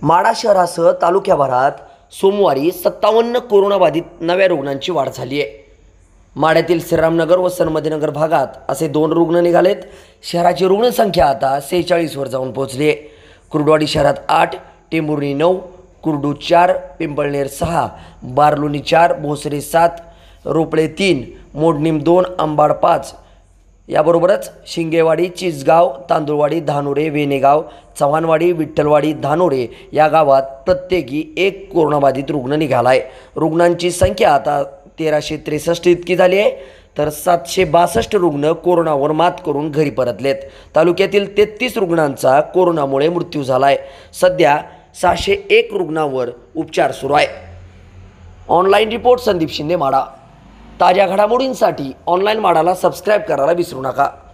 माढा शहरासह तालुक्याभरात सोमवारी 57 कोरोनाबाधित नव्या रुग्णांची वाढ झाली आहे। माढ्यातील श्रीरामनगर व सनमतीनगर भागात असे 2 रुग्ण निघालेत। शहराची रुग्णसंख्या आता 46 वर जाऊन पोहोचली आहे। कुर्डवाडी शहरात 8, टेंभुर्णी 9, कुर्डू 4, पिंपळनेर 6, बारलोणी 4, भोसरी 7, रोपळे 3, मोडणीम 2, अंबाड 5, याबरोबरच शिंगेवाडी, चिसगाव, तांदुळवाडी, धानोरे, वेनेगाव, चव्हाणवाडी, विठ्ठलवाडी, धानोरे या गावात प्रत्येकी 1 कोरोनाबाधित रुग्ण निघाला आहे। रुग्णांची संख्या आता 1363 इतकी झाली आहे, तर 762 रुग्ण कोरोनावर मात करून घरी परतलेत। तालुक्यातील 33 रुग्णांचा कोरोनामुळे मृत्यू झाला आहे। सध्या 601 रुग्णांवर उपचार सुरू आहे। Online report Sandeep Shinde, Madha. ताज्या घडामोडींसाठी ऑनलाईन माढाला सबस्क्राईब करायला विसरू नका।